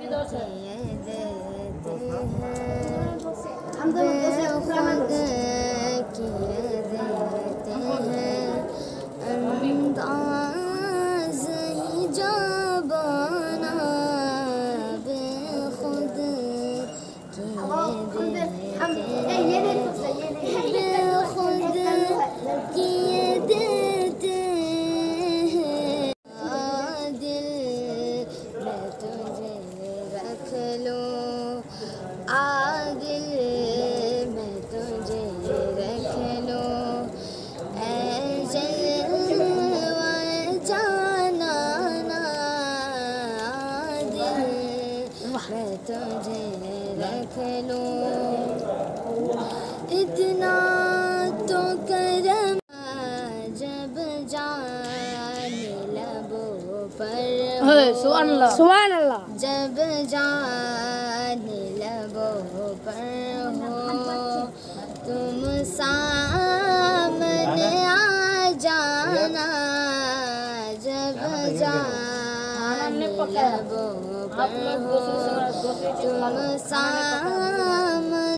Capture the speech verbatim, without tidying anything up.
मैं तुझे रख लूं, इतना तो करम जब जाने लबों पर सुभान अल्लाह सुभान अल्लाह जब जाने लबों पर हो तुम सामने आ जाना, जब जाने लबों पर हो तुम सामने